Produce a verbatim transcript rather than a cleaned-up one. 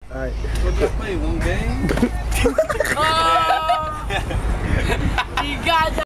Alright. What did I play? One game? Oh! You got that.